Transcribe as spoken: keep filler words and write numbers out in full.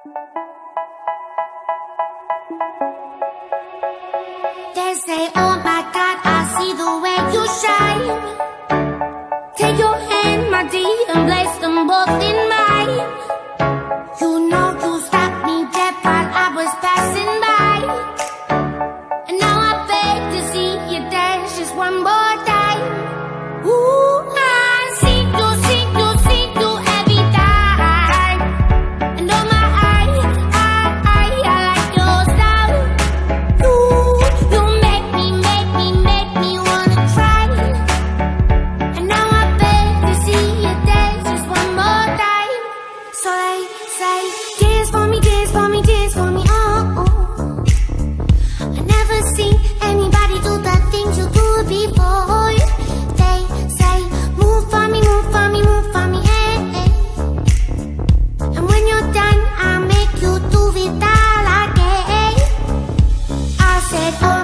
They say, oh my God, I see the way you shine. Take your hand, my dear, and place them both in mine. You know you stopped me dead while I was passing by, and now I beg to see you dance just one more time. Ooh, I see you, see you, see you every time. And oh my, I, I, I, I like your style. Ooh, you make me, make me, make me wanna cry. And now I beg to see you dance just one more time. So they say, dance for me, dance for me, dance for me, oh, oh. I never seen anybody do the things you do before. They say, move for me, move for me, move for me, eh, eh. And when you're done, I'll make you do it all again. I said, oh